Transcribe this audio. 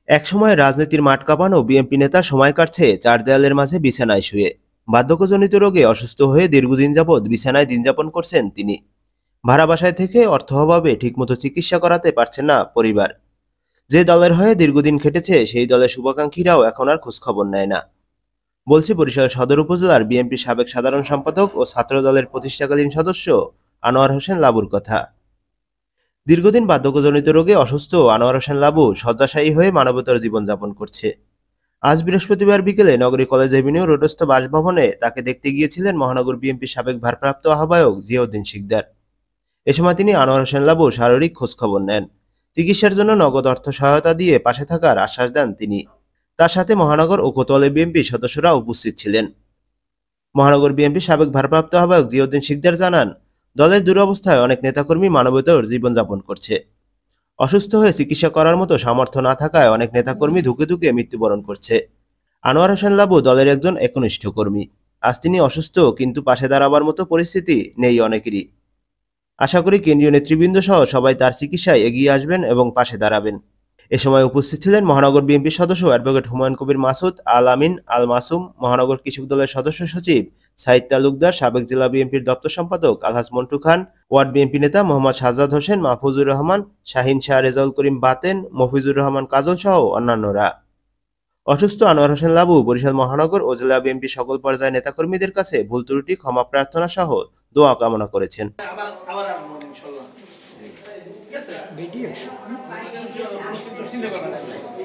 একসময় রাজনীতির মাঠ কাঁপানো বিএনপি নেতা সময় কাটছে চার দেয়ালের মাঝে বিছানায় শুয়ে। বার্ধক্যজনিত রোগে অসুস্থ হয়ে দীর্ঘদিন যাবৎ বিছানায় দিনযাপন করছেন তিনি। ভাড়া বাসায় থেকে অর্থ অভাবে ঠিকমতো চিকিৎসা করাতে পারছেন না পরিবার। যে দলের হয়ে দীর্ঘদিন খেটেছে সেই দলের শুভাকাঙ্ক্ষীরাও এখন আর খোঁজখবর নেয় না। বলছি বরিশাল সদর উপজেলার বিএনপির সাবেক সাধারণ সম্পাদক ও ছাত্র দলের প্রতিষ্ঠাকালীন সদস্য আনোয়ার হোসেন লাবুর কথা। দীর্ঘদিন বার্ধক্যজনিত রোগে অসুস্থ আনোয়ার হোসেন লাবু শয্যাশায়ী হয়ে মানবতর জীবনযাপন করছে। আজ বৃহস্পতিবার বিকেলে নগরী কলেজ এভিনিউ রোডস্থ বাসভবনে তাকে দেখতে গিয়েছিলেন মহানগর বিএনপির সাবেক ভারপ্রাপ্ত আহ্বায়ক জিয়াউদ্দিন শিকদার। এ সময় তিনি আনোয়ার হোসেন লাবু শারীরিক খোঁজখবর নেন। চিকিৎসার জন্য নগদ অর্থ সহায়তা দিয়ে পাশে থাকার আশ্বাস দেন তিনি। তার সাথে মহানগর ও কোতোয়ালি বিএনপি সদস্যরা উপস্থিত ছিলেন। মহানগর বিএনপির সাবেক ভারপ্রাপ্ত আহ্বায়ক জিয়াউদ্দিন শিকদার জানান, দলের দুরবস্থায় অনেক নেতাকর্মী মানবতর জীবনযাপন করছে। অসুস্থ হয়ে চিকিৎসা করার মতো সামর্থ্য না থাকায় অনেক নেতাকর্মী ধুকে ধুকে মৃত্যুবরণ করছে। আনোয়ার হোসেন লাবু দলের একজন একনিষ্ঠ কর্মী। আজ তিনি অসুস্থ, কিন্তু পাশে দাঁড়াবার মতো পরিস্থিতি নেই অনেকেরই। আশা করি কেন্দ্রীয় নেতৃবৃন্দ সহ সবাই তার চিকিৎসায় এগিয়ে আসবেন এবং পাশে দাঁড়াবেন। এ সময় উপস্থিত ছিলেন মহানগর বিএনপির সদস্য অ্যাডভোকেট হুমায়ুন কবির মাসুদ, আল আমিন, আল মাসুম, মহানগর কৃষক দলের সদস্য সচিব সাইদ তালুকদার, সাবেক জেলা বিএনপির দপ্তর সম্পাদক আলহাজ মন্টু খান, ওয়ার্ড বিএনপি নেতা মোহাম্মদ সাজ্জাদ হোসেন, মাহফুজুর রহমান, শাহিন শাহ, রেজাউল করিম বাতেন, মফিজুর রহমান কাজল সহ অন্যান্যরা। অসুস্থ আনোয়ার হোসেন লাবু বরিশাল মহানগর ও জেলা বিএনপি সকল পর্যায়ের নেতাকর্মীদের কাছে ভুল ত্রুটি ক্ষমা প্রার্থনা সহ দোয়া কামনা করেছেন। ভিডিও